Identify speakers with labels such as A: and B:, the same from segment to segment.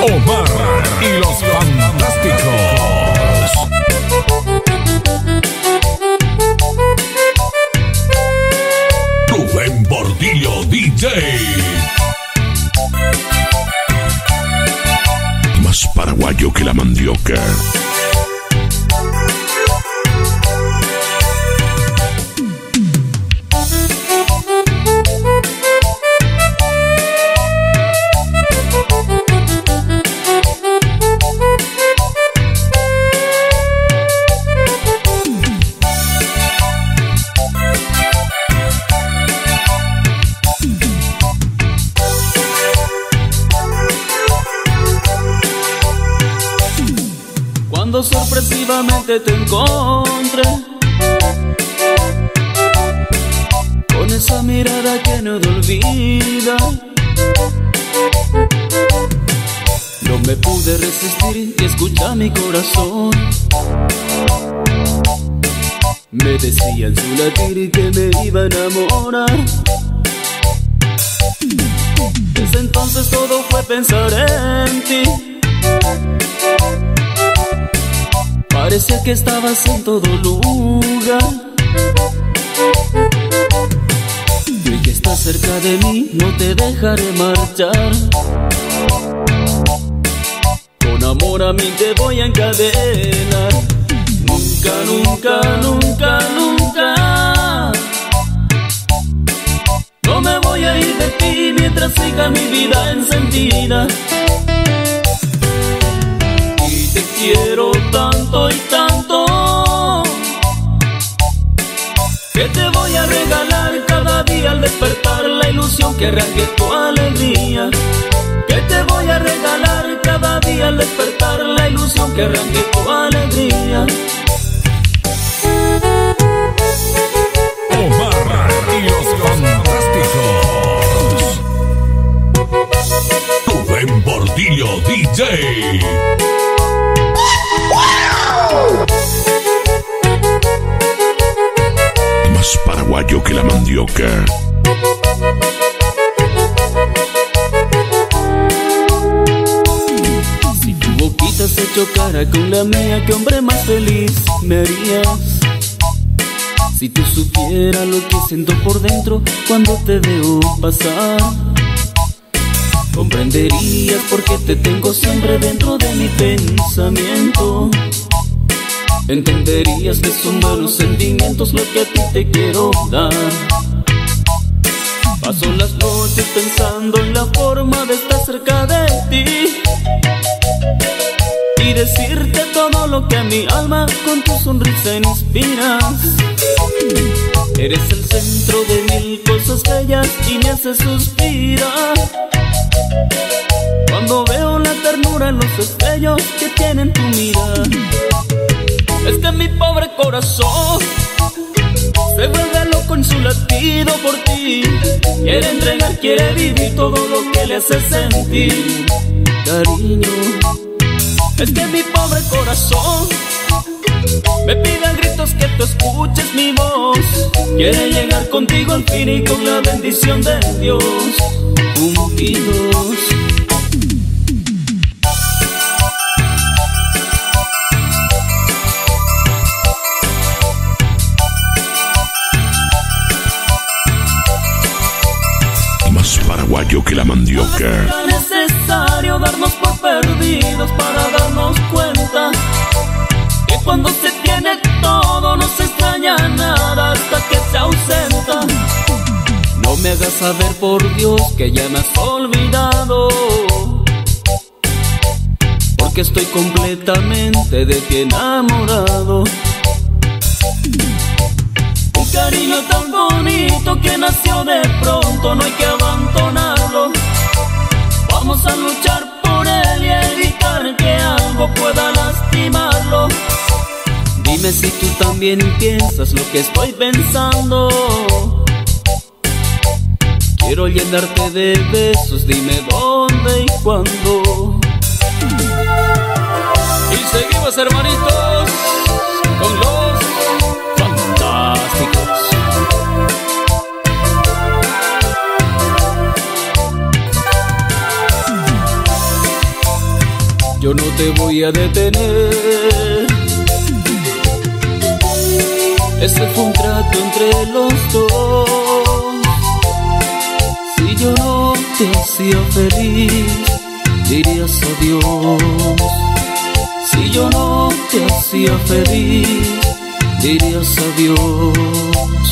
A: Omar y los Fantásticos. Rubén Bordillo DJ. Más paraguayo que la mandioca.
B: Cuando sorpresivamente te encontré con esa mirada que no te olvida, no me pude resistir y escucha mi corazón. Me decía en su latir que me iba a enamorar. Desde entonces todo fue pensar en ti. Parecía que estabas en todo lugar. Y hoy que estás cerca de mí, no te dejaré marchar. Con amor a mí te voy a encadenar. Nunca, nunca, nunca, nunca. No me voy a ir de ti mientras siga mi vida encendida. Te quiero tanto y tanto que te voy a regalar cada día al despertar la ilusión que arranque tu alegría. Que te voy a regalar cada día al despertar la ilusión que arranque tu alegría.
A: Omar y los Fantásticos. Rubén Bordillo DJ. Más paraguayo que la mandioca.
B: Si tu boquita se chocara con la mía, qué hombre más feliz me harías. Si tú supieras lo que siento por dentro cuando te veo pasar, comprenderías por qué te tengo siempre dentro de mi pensamiento. Entenderías que son buenos sentimientos lo que a ti te quiero dar. Paso las noches pensando en la forma de estar cerca de ti y decirte todo lo que a mi alma con tu sonrisa inspiras. Eres el centro de mil cosas bellas y me haces suspirar cuando veo la ternura en los destellos que tienen tu mirada. Es que mi pobre corazón se vuelve loco en su latido por ti. Quiere entregar, quiere vivir todo lo que le hace sentir cariño. Es que mi pobre corazón me pide a gritos que tú escuches mi voz. Quiere llegar contigo al fin y con la bendición de Dios unidos.
A: Paraguayo que la mandioca.
B: No es necesario darnos por perdidos para darnos cuenta que cuando se tiene todo no se extraña nada hasta que se ausenta. No me hagas saber por Dios que ya me has olvidado, porque estoy completamente de ti enamorado. Un cariño tan bonito que nació de pronto, no hay que abandonarlo. Vamos a luchar por él y evitar que algo pueda lastimarlo. Dime si tú también piensas lo que estoy pensando. Quiero llenarte de besos, dime dónde y cuándo. Y seguimos, hermanitos, con los Fantásticos. yo no te voy a detener. Ese fue un trato entre los dos. Si yo no te hacía feliz, dirías adiós. Si yo no te hacía feliz, dirías adiós.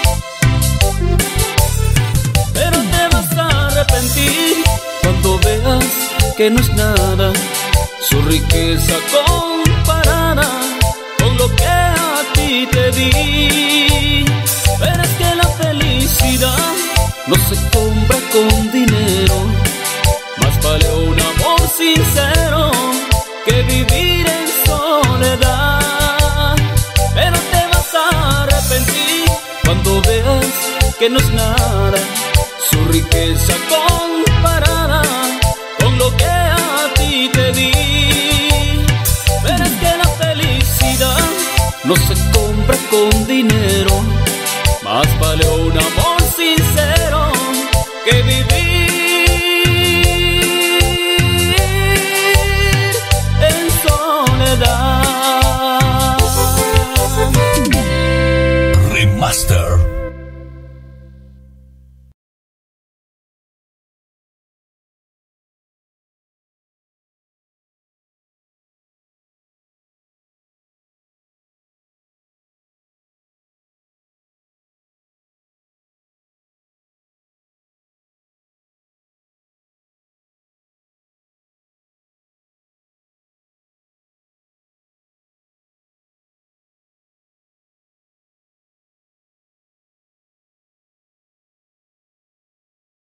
B: Pero te vas a arrepentir cuando veas que no es nada su riqueza comparada con lo que a ti te di. Pero es que la felicidad no se compra con dinero, más vale un amor sincero que vivir en soledad. Pero te vas a arrepentir cuando veas que no es nada su riqueza comparada